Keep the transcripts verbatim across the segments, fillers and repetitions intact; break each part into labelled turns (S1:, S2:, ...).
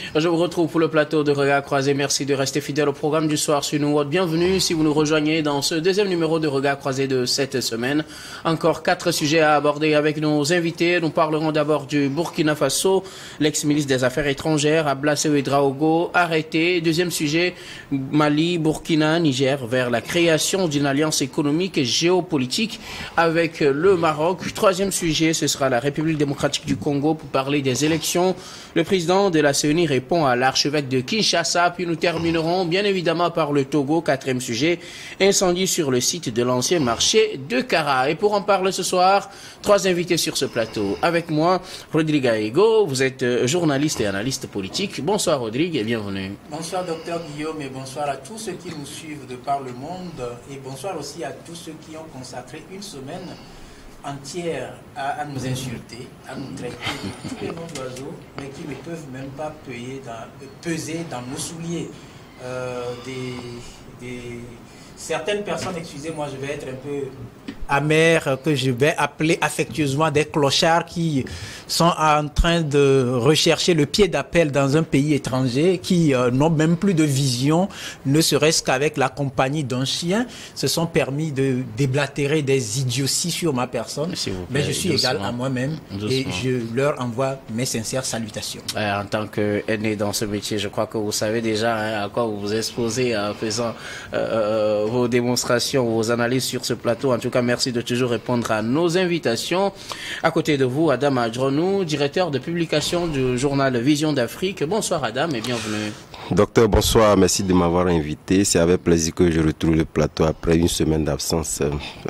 S1: Je vous retrouve pour le plateau de Regard Croisé. Merci de rester fidèle au programme du soir sur nous. Bienvenue si vous nous rejoignez dans ce deuxième numéro de Regard Croisé de cette semaine. Encore quatre sujets à aborder avec nos invités. Nous parlerons d'abord du Burkina Faso. L'ex-ministre des Affaires étrangères, Ablasse Ouedraogo, arrêté. Deuxième sujet, Mali, Burkina, Niger, vers la création d'une alliance économique et géopolitique avec le Maroc. Troisième sujet, ce sera la République démocratique du Congo pour parler des élections. Le président de la C E N I répond à l'archevêque de Kinshasa. Puis nous terminerons bien évidemment par le Togo. Quatrième sujet, incendie sur le site de l'ancien marché de Kara. Et pour en parler ce soir, trois invités sur ce plateau. Avec moi, Rodrigue Aego. Vous êtes journaliste et analyste politique. Bonsoir Rodrigue et bienvenue.
S2: Bonsoir docteur Guillaume et bonsoir à tous ceux qui nous suivent de par le monde. Et bonsoir aussi à tous ceux qui ont consacré une semaine entière à, à nous insulter, à nous traiter de tous les noms d'oiseaux, mais qui ne peuvent même pas peser dans, peser dans nos souliers. Euh, des, des, certaines personnes, excusez-moi, je vais être un peu amer, que je vais appeler affectueusement des clochards qui sont en train de rechercher le pied d'appel dans un pays étranger, qui euh, n'ont même plus de vision, ne serait-ce qu'avec la compagnie d'un chien, se sont permis de déblatérer des idioties sur ma personne. Plaît, mais je suis doucement, égal à moi-même et je leur envoie mes sincères salutations.
S1: En tant qu'aîné dans ce métier, je crois que vous savez déjà hein, à quoi vous vous exposez en faisant euh, vos démonstrations, vos analyses sur ce plateau. En tout cas, merci Merci de toujours répondre à nos invitations. À côté de vous, Adam Adjonou, directeur de publication du journal Vision d'Afrique. Bonsoir Adam et bienvenue.
S3: Docteur, bonsoir. Merci de m'avoir invité. C'est avec plaisir que je retrouve le plateau après une semaine d'absence.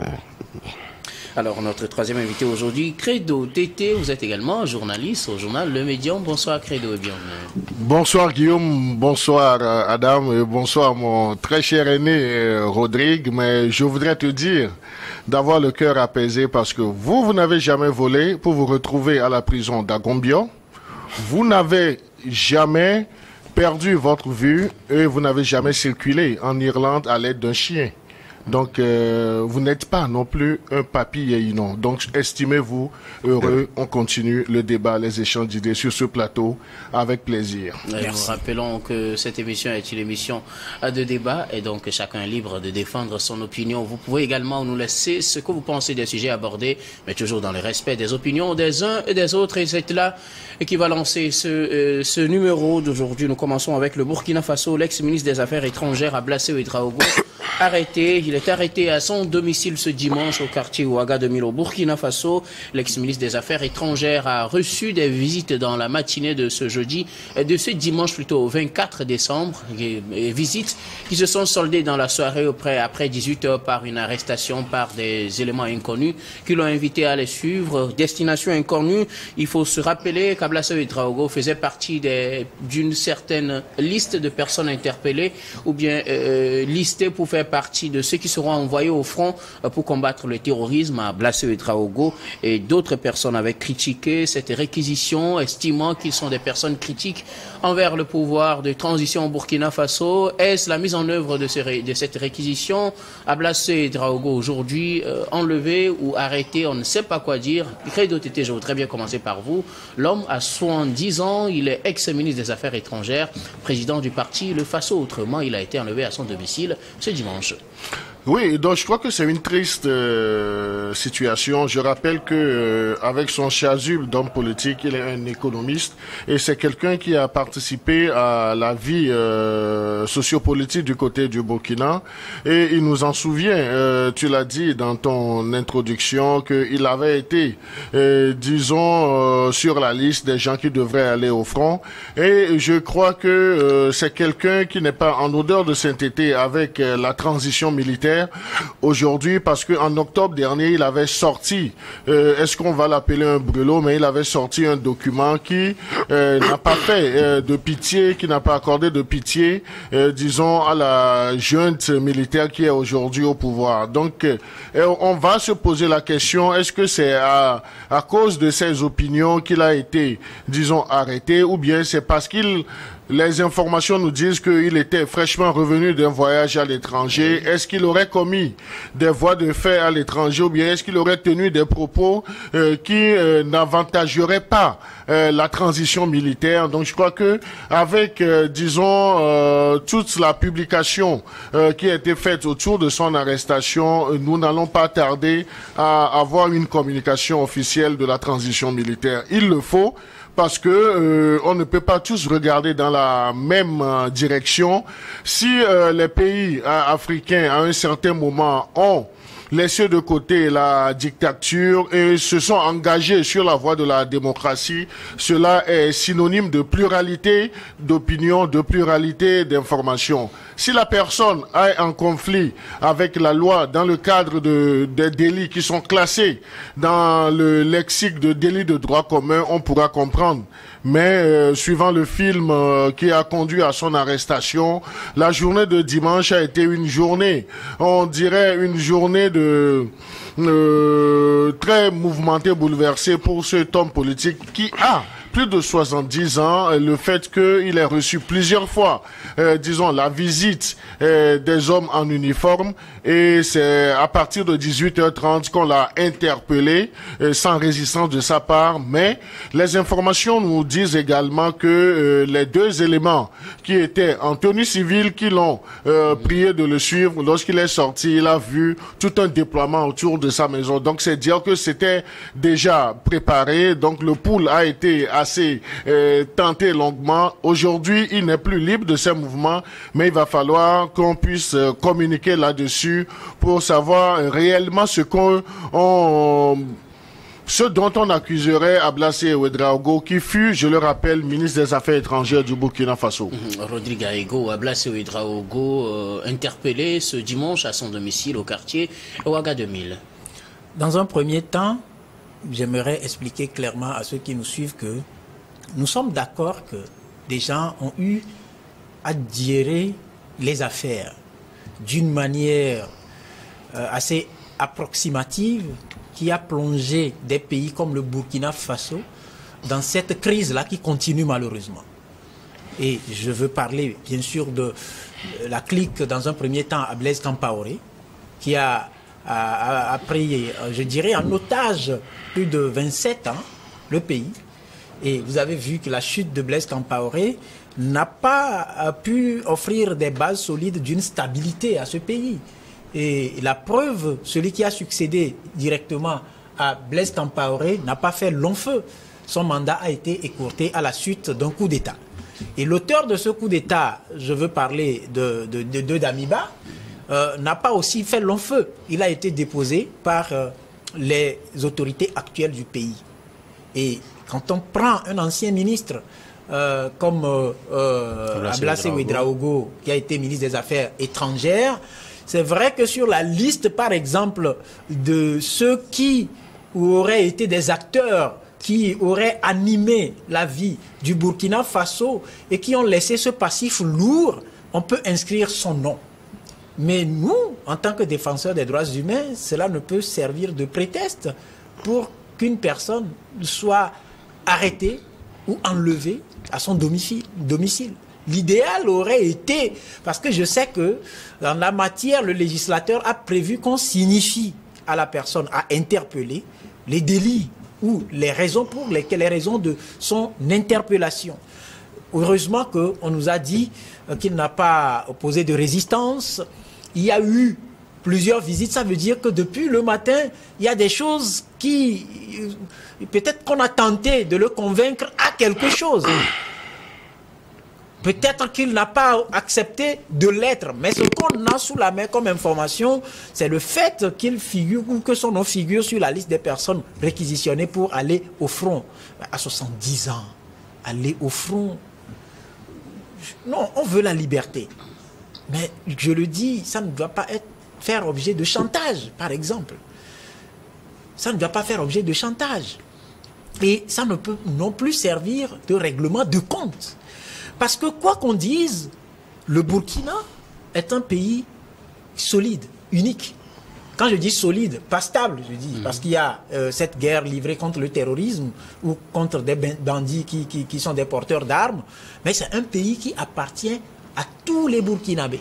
S1: Alors, notre troisième invité aujourd'hui, Credo Tété. Vous êtes également journaliste au journal Le Médian. Bonsoir Credo et bienvenue.
S4: Bonsoir Guillaume, bonsoir Adam et bonsoir mon très cher aîné Rodrigue. Mais je voudrais te dire d'avoir le cœur apaisé parce que vous, vous n'avez jamais volé pour vous retrouver à la prison d'Agombio. Vous n'avez jamais perdu votre vue et vous n'avez jamais circulé en Irlande à l'aide d'un chien. Donc, euh, vous n'êtes pas non plus un papy non. Donc, estimez-vous heureux. On continue le débat, les échanges d'idées sur ce plateau avec plaisir.
S1: Et nous rappelons que cette émission est une émission de débat et donc chacun est libre de défendre son opinion. Vous pouvez également nous laisser ce que vous pensez des sujets abordés, mais toujours dans le respect des opinions des uns et des autres. Et c'est là qui va lancer ce, euh, ce numéro d'aujourd'hui. Nous commençons avec le Burkina Faso. L'ex-ministre des Affaires étrangères, Ablasse Ouedraogo, arrêté. Il est arrêté à son domicile ce dimanche au quartier Ouagadougou au Burkina Faso. L'ex-ministre des Affaires étrangères a reçu des visites dans la matinée de ce jeudi, de ce dimanche plutôt au vingt-quatre décembre. Et, et visites qui se sont soldées dans la soirée après, après dix-huit heures par une arrestation par des éléments inconnus qui l'ont invité à les suivre. Destination inconnue. Il faut se rappeler qu'Ablasse Ouedraogo faisait partie d'une certaine liste de personnes interpellées ou bien euh, listées pour faire partie de ceux qui seront envoyés au front pour combattre le terrorisme. Ablasse Ouedraogo et d'autres personnes avaient critiqué cette réquisition, estimant qu'ils sont des personnes critiques envers le pouvoir de transition au Burkina Faso. Est-ce la mise en œuvre de, ce, de cette réquisition? Ablasse Ouedraogo aujourd'hui euh, enlevé ou arrêté, on ne sait pas quoi dire. Credo Tété, je voudrais bien commencer par vous. L'homme a soixante-dix ans, il est ex-ministre des Affaires étrangères, président du parti Le Faso Autrement. Il a été enlevé à son domicile ce dimanche.
S4: Oui, donc je crois que c'est une triste euh, situation. Je rappelle que euh, avec son chasuble d'homme politique, il est un économiste et c'est quelqu'un qui a participé à la vie euh, sociopolitique du côté du Burkina. Et il nous en souvient, euh, tu l'as dit dans ton introduction, qu'il avait été, euh, disons, euh, sur la liste des gens qui devraient aller au front. Et je crois que euh, c'est quelqu'un qui n'est pas en odeur de sainteté avec euh, la transition militaire aujourd'hui, parce que en octobre dernier, il avait sorti, euh, est-ce qu'on va l'appeler un brûlot, mais il avait sorti un document qui euh, n'a pas fait euh, de pitié, qui n'a pas accordé de pitié, euh, disons, à la junte militaire qui est aujourd'hui au pouvoir. Donc, euh, on va se poser la question, est-ce que c'est à, à cause de ses opinions qu'il a été, disons, arrêté, ou bien c'est parce qu'il Les informations nous disent qu'il était fraîchement revenu d'un voyage à l'étranger. Est-ce qu'il aurait aurait commis des voies de fait à l'étranger ou bien est-ce qu'il aurait tenu des propos euh, qui euh, n'avantageraient pas euh, la transition militaire. Donc je crois que avec, euh, disons, euh, toute la publication euh, qui a été faite autour de son arrestation, nous n'allons pas tarder à avoir une communication officielle de la transition militaire. Il le faut. Parce que euh, on ne peut pas tous regarder dans la même euh, direction. Si euh, les pays euh, africains, à un certain moment, ont laissé de côté la dictature et se sont engagés sur la voie de la démocratie, cela est synonyme de pluralité d'opinion, de pluralité d'informations. Si la personne est en conflit avec la loi dans le cadre de, des délits qui sont classés dans le lexique de délits de droit commun, on pourra comprendre. Mais euh, suivant le film euh, qui a conduit à son arrestation, la journée de dimanche a été une journée, on dirait une journée de euh, très mouvementée, bouleversée pour cet homme politique qui a plus de soixante-dix ans, le fait qu'il ait reçu plusieurs fois, euh, disons, la visite euh, des hommes en uniforme, et c'est à partir de dix-huit heures trente qu'on l'a interpellé, euh, sans résistance de sa part, mais les informations nous disent également que euh, les deux éléments qui étaient en tenue civile, qui l'ont euh, prié de le suivre, lorsqu'il est sorti, il a vu tout un déploiement autour de sa maison. Donc c'est dire que c'était déjà préparé, donc le pool a été assez euh, tenté longuement. Aujourd'hui, il n'est plus libre de ses mouvements, mais il va falloir qu'on puisse euh, communiquer là-dessus pour savoir euh, réellement ce qu'on on, ce dont on accuserait Ablassé Ouedraogo, qui fut, je le rappelle, ministre des Affaires étrangères du Burkina Faso.
S1: Mmh. Rodrigue Aego, Ablassé Ouedraogo, euh, interpellé ce dimanche à son domicile au quartier Ouaga deux mille.
S2: Dans un premier temps, j'aimerais expliquer clairement à ceux qui nous suivent que nous sommes d'accord que des gens ont eu à gérer les affaires d'une manière euh, assez approximative qui a plongé des pays comme le Burkina Faso dans cette crise-là qui continue malheureusement. Et je veux parler bien sûr de la clique dans un premier temps à Blaise Compaoré qui a a, a pris, je dirais, en otage plus de vingt-sept ans le pays. Et vous avez vu que la chute de Blaise Compaoré n'a pas pu offrir des bases solides d'une stabilité à ce pays. Et la preuve, celui qui a succédé directement à Blaise Compaoré n'a pas fait long feu. Son mandat a été écourté à la suite d'un coup d'État. Et l'auteur de ce coup d'État, je veux parler de, de, de, de Damiba, Euh, n'a pas aussi fait long feu. Il a été déposé par euh, les autorités actuelles du pays. Et quand on prend un ancien ministre euh, comme euh, euh, Ablassé Ouedraogo, qui a été ministre des Affaires étrangères, c'est vrai que sur la liste, par exemple, de ceux qui auraient été des acteurs qui auraient animé la vie du Burkina Faso et qui ont laissé ce passif lourd, on peut inscrire son nom. Mais nous, en tant que défenseurs des droits humains, cela ne peut servir de prétexte pour qu'une personne soit arrêtée ou enlevée à son domicile. domicile. L'idéal aurait été, parce que je sais que dans la matière, le législateur a prévu qu'on signifie à la personne à interpeller les délits ou les raisons pour lesquelles, les raisons de son interpellation. Heureusement qu'on nous a dit qu'il n'a pas opposé de résistance. Il y a eu plusieurs visites, ça veut dire que depuis le matin, il y a des choses qui... Peut-être qu'on a tenté de le convaincre à quelque chose. Peut-être qu'il n'a pas accepté de l'être, mais ce qu'on a sous la main comme information, c'est le fait qu'il figure ou que son nom figure sur la liste des personnes réquisitionnées pour aller au front. À soixante-dix ans, aller au front... Non, on veut la liberté. Mais je le dis, ça ne doit pas être, faire objet de chantage, par exemple. Ça ne doit pas faire objet de chantage. Et ça ne peut non plus servir de règlement de compte. Parce que quoi qu'on dise, le Burkina est un pays solide, unique. Quand je dis solide, pas stable, je dis, mmh. parce qu'il y a euh, cette guerre livrée contre le terrorisme ou contre des bandits qui, qui, qui sont des porteurs d'armes, mais c'est un pays qui appartient à tous les Burkinabés.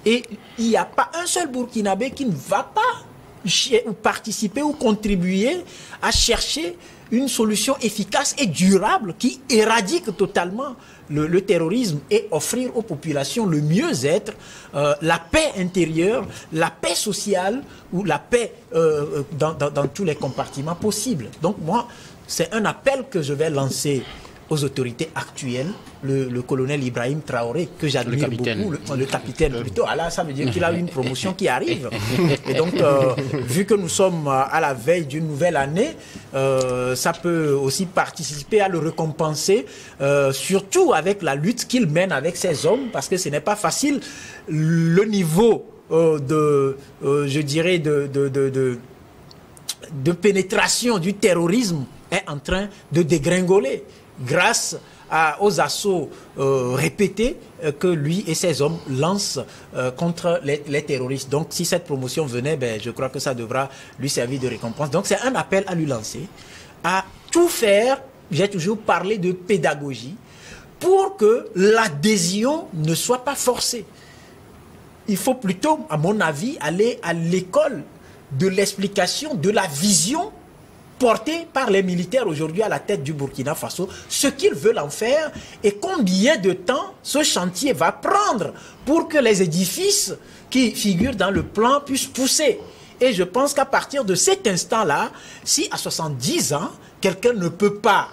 S2: Et il n'y a pas un seul Burkinabé qui ne va pas participer ou contribuer à chercher une solution efficace et durable qui éradique totalement le, le terrorisme et offrir aux populations le mieux-être, euh, la paix intérieure, la paix sociale ou la paix euh, dans, dans, dans tous les compartiments possibles. Donc moi, c'est un appel que je vais lancer aux autorités actuelles, le, le colonel Ibrahim Traoré, que j'admire beaucoup, le, le capitaine plutôt. Ah là, ça veut dire qu'il a une promotion qui arrive. Et donc, euh, vu que nous sommes à la veille d'une nouvelle année, euh, ça peut aussi participer à le récompenser, euh, surtout avec la lutte qu'il mène avec ses hommes, parce que ce n'est pas facile. Le niveau euh, de, euh, je dirais, de, de, de, de, de pénétration du terrorisme est en train de dégringoler, grâce à, aux assauts euh, répétés euh, que lui et ses hommes lancent euh, contre les, les terroristes. Donc si cette promotion venait, ben, je crois que ça devra lui servir de récompense. Donc c'est un appel à lui lancer, à tout faire, j'ai toujours parlé de pédagogie, pour que l'adhésion ne soit pas forcée. Il faut plutôt, à mon avis, aller à l'école de l'explication, de la vision porté par les militaires aujourd'hui à la tête du Burkina Faso, ce qu'ils veulent en faire et combien de temps ce chantier va prendre pour que les édifices qui figurent dans le plan puissent pousser. Et je pense qu'à partir de cet instant-là, si à soixante-dix ans, quelqu'un ne peut pas,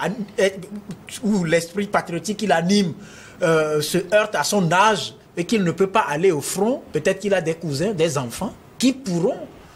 S2: ou l'esprit patriotique qu'il anime euh, se heurte à son âge et qu'il ne peut pas aller au front, peut-être qu'il a des cousins, des enfants qui pourront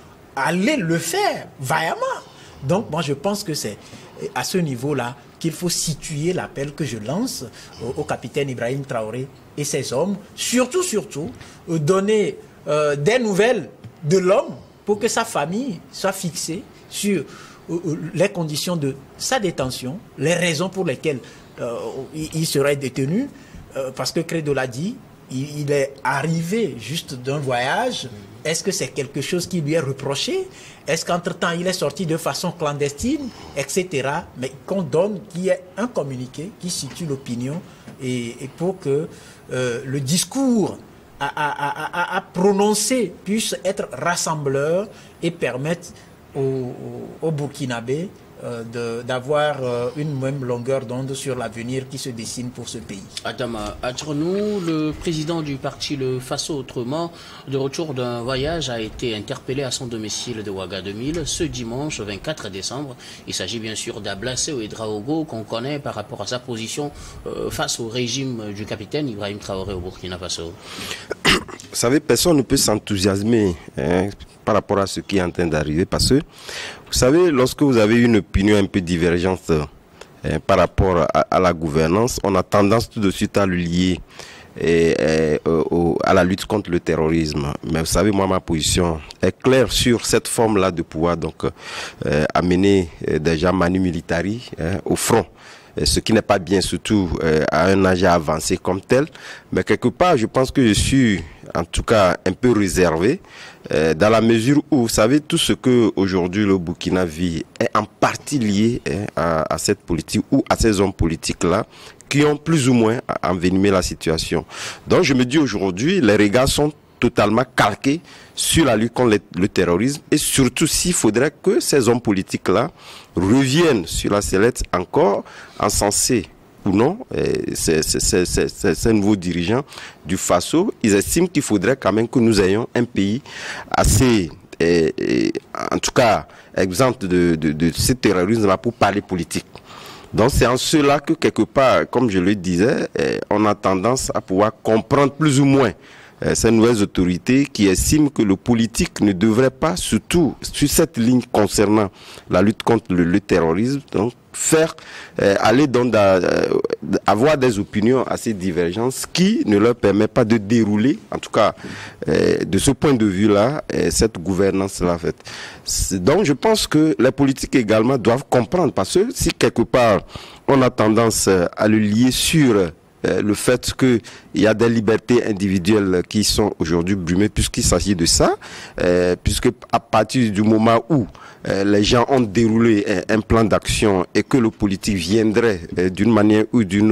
S2: aller le faire vaillamment. Donc, moi, je pense que c'est à ce niveau-là qu'il faut situer l'appel que je lance au, au capitaine Ibrahim Traoré et ses hommes. Surtout, surtout, euh, donner euh, des nouvelles de l'homme pour que sa famille soit fixée sur euh, les conditions de sa détention, les raisons pour lesquelles euh, il, il serait détenu. Euh, parce que Credo l'a dit, il, il est arrivé juste d'un voyage. Est-ce que c'est quelque chose qui lui est reproché? Est-ce qu'entre-temps, il est sorti de façon clandestine, et cetera. Mais qu'on donne, qu'il y ait un communiqué qui situe l'opinion et, et pour que euh, le discours à, à, à, à prononcer puisse être rassembleur et permettre aux, aux Burkinabés euh, d'avoir euh, une même longueur d'onde sur l'avenir qui se dessine pour ce pays.
S1: Adama Adjronou, le président du parti Le Faso Autrement, de retour d'un voyage, a été interpellé à son domicile de Ouagadougou ce dimanche vingt-quatre décembre. Il s'agit bien sûr d'Ablassé Ouedraogo, qu'on connaît par rapport à sa position euh, face au régime du capitaine Ibrahim Traoré au Burkina Faso.
S3: Vous savez, personne ne peut s'enthousiasmer hein, par rapport à ce qui est en train d'arriver, parce que, vous savez, lorsque vous avez une opinion un peu divergente hein, par rapport à, à la gouvernance, on a tendance tout de suite à le lier et, et, au, à la lutte contre le terrorisme. Mais vous savez, moi, ma position est claire sur cette forme-là de pouvoir donc euh, amener euh, déjà Manu Militari hein, au front. Ce qui n'est pas bien, surtout euh, à un âge avancé comme tel. Mais quelque part, je pense que je suis, en tout cas, un peu réservé, euh, dans la mesure où, vous savez, tout ce que aujourd'hui le Burkina vit est en partie lié hein, à, à cette politique ou à ces hommes politiques-là qui ont plus ou moins envenimé la situation. Donc, je me dis aujourd'hui, les regards sont totalement calqués sur la lutte contre le, le terrorisme et surtout s'il faudrait que ces hommes politiques-là reviennent sur la sellette encore, encensés ou non, ces, ces, ces, ces, ces nouveaux dirigeants du Faso. Ils estiment qu'il faudrait quand même que nous ayons un pays assez, et, et, en tout cas, exempt de, de, de ce terrorisme-là pour parler politique. Donc c'est en cela que quelque part, comme je le disais, on a tendance à pouvoir comprendre plus ou moins ces nouvelles autorités qui estiment que le politique ne devrait pas, surtout sur cette ligne concernant la lutte contre le, le terrorisme, donc faire euh, aller dans da, euh, avoir des opinions assez divergentes qui ne leur permet pas de dérouler, en tout cas euh, de ce point de vue-là, euh, cette gouvernance-là faite. Donc je pense que les politiques également doivent comprendre, parce que si quelque part on a tendance à le lier sur le fait qu'il y a des libertés individuelles qui sont aujourd'hui brimées, puisqu'il s'agit de ça, euh, puisque à partir du moment où euh, les gens ont déroulé un, un plan d'action et que le politique viendrait euh, d'une manière ou d'une autre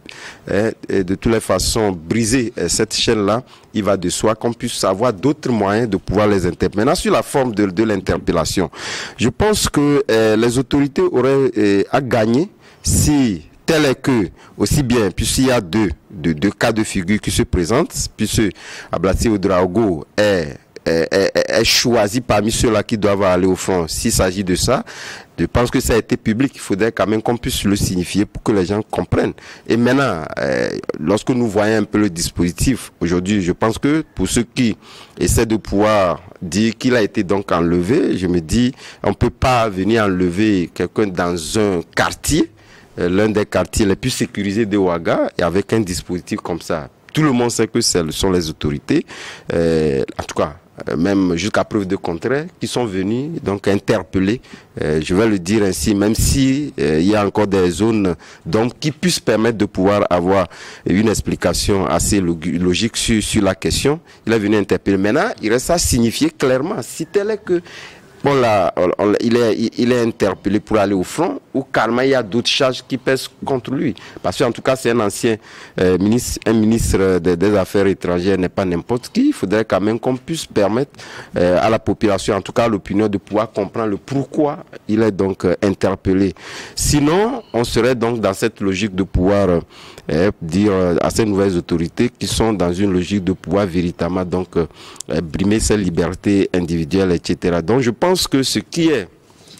S3: eh, de toutes les façons briser eh, cette chaîne-là, il va de soi qu'on puisse avoir d'autres moyens de pouvoir les interpeller. Maintenant, sur la forme de, de l'interpellation, je pense que eh, les autorités auraient eh, à gagner si tel est que, aussi bien, puisqu'il y a deux, deux, deux cas de figure qui se présentent, puisque Ablaté Ouedraogo est, est, est, est choisi parmi ceux-là qui doivent aller au front. S'il s'agit de ça, je pense que ça a été public. Il faudrait quand même qu'on puisse le signifier pour que les gens comprennent. Et maintenant, euh, lorsque nous voyons un peu le dispositif, aujourd'hui, je pense que pour ceux qui essaient de pouvoir dire qu'il a été donc enlevé, je me dis, on ne peut pas venir enlever quelqu'un dans un quartier, l'un des quartiers les plus sécurisés de Ouaga, et avec un dispositif comme ça. Tout le monde sait que ce sont les autorités, euh, en tout cas, euh, même jusqu'à preuve de contraire, qui sont venus donc interpeller, euh, je vais le dire ainsi, même si euh, il y a encore des zones donc qui puissent permettre de pouvoir avoir une explication assez logique sur, sur la question. Il est venu interpeller. Maintenant, il reste à signifier clairement, si tel est que bon, là, on, il, est, il est interpellé pour aller au front, ou carrément il y a d'autres charges qui pèsent contre lui. Parce qu'en tout cas, c'est un ancien euh, ministre, un ministre des, des Affaires étrangères, n'est pas n'importe qui. Il faudrait quand même qu'on puisse permettre euh, à la population, en tout cas à l'opinion, de pouvoir comprendre le pourquoi il est donc euh, interpellé. Sinon, on serait donc dans cette logique de pouvoir euh, dire à ces nouvelles autorités qui sont dans une logique de pouvoir véritablement donc euh, brimer ses libertés individuelles, et cetera. Donc je pense Je pense que ce qui est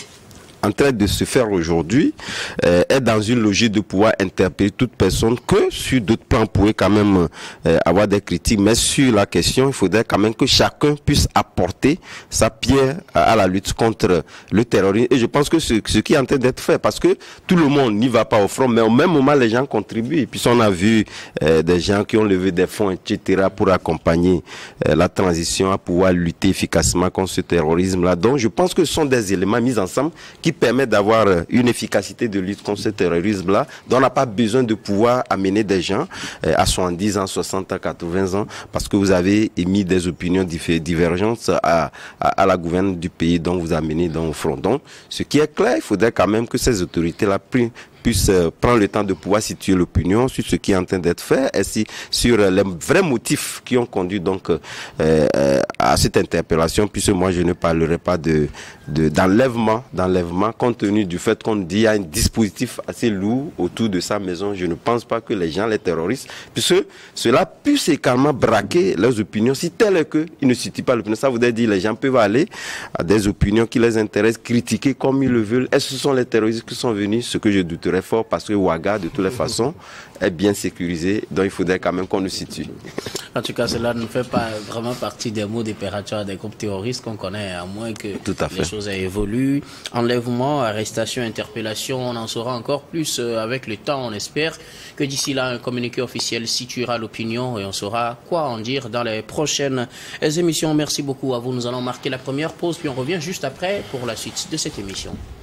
S3: en train de se faire aujourd'hui euh, est dans une logique de pouvoir interpeller toute personne que sur d'autres plans on pourrait quand même euh, avoir des critiques, mais sur la question il faudrait quand même que chacun puisse apporter sa pierre à, à la lutte contre le terrorisme, et je pense que ce, ce qui est en train d'être fait, parce que tout le monde n'y va pas au front, mais au même moment les gens contribuent, et puis on a vu euh, des gens qui ont levé des fonds, et cetera pour accompagner euh, la transition à pouvoir lutter efficacement contre ce terrorisme là. Donc je pense que ce sont des éléments mis ensemble qui qui permet d'avoir une efficacité de lutte contre ce terrorisme-là, dont on n'a pas besoin de pouvoir amener des gens euh, à soixante-dix ans, soixante ans, quatre-vingts ans, parce que vous avez émis des opinions divergentes à, à, à la gouverne du pays dont vous amenez dans le front. Donc, ce qui est clair, il faudrait quand même que ces autorités-là prennent puisse euh, prendre le temps de pouvoir situer l'opinion sur ce qui est en train d'être fait, et si, sur euh, les vrais motifs qui ont conduit donc euh, euh, à cette interpellation, puisque moi je ne parlerai pas de d'enlèvement, d'enlèvement, compte tenu du fait qu'on dit qu'il y a un dispositif assez lourd autour de sa maison. Je ne pense pas que les gens, les terroristes, puisque cela puisse également braquer leurs opinions, si tel est qu'ils ne situent pas l'opinion. Ça voudrait dire que les gens peuvent aller à des opinions qui les intéressent, critiquer comme ils le veulent. Est-ce que ce sont les terroristes qui sont venus? Ce que je douterais fort, parce que Ouaga, de toutes les façons, est bien sécurisé, donc il faudrait quand même qu'on le situe.
S1: En tout cas, cela ne fait pas vraiment partie des mots d'opérateur des groupes terroristes qu'on connaît, à moins que les choses aient évolué. Enlèvement, arrestation, interpellation, on en saura encore plus avec le temps. On espère que d'ici là, un communiqué officiel situera l'opinion et on saura quoi en dire dans les prochaines émissions. Merci beaucoup à vous. Nous allons marquer la première pause, puis on revient juste après pour la suite de cette émission.